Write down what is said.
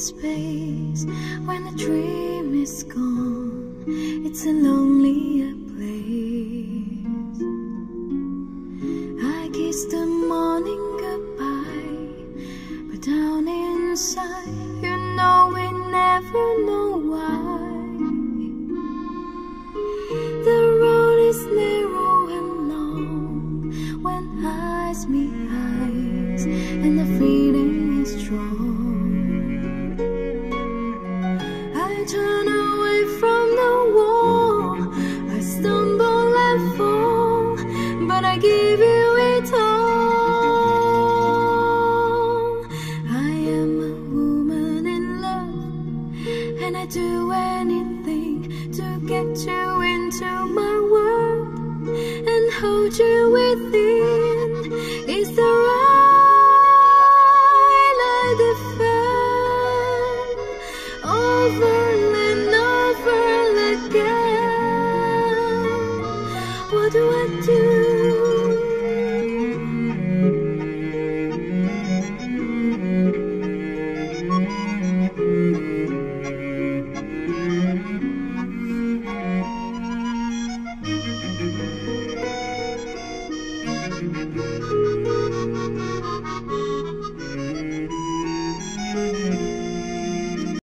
space. When the dream is gone, it's a lonelier place. I kiss the morning goodbye, but down inside, you know we never know why. The road is narrow and long when eyes meet eyes, and the feeling is strong. I turn away from the wall, I stumble and fall, but I give you it all. I am a woman in love, and I do anything to get you into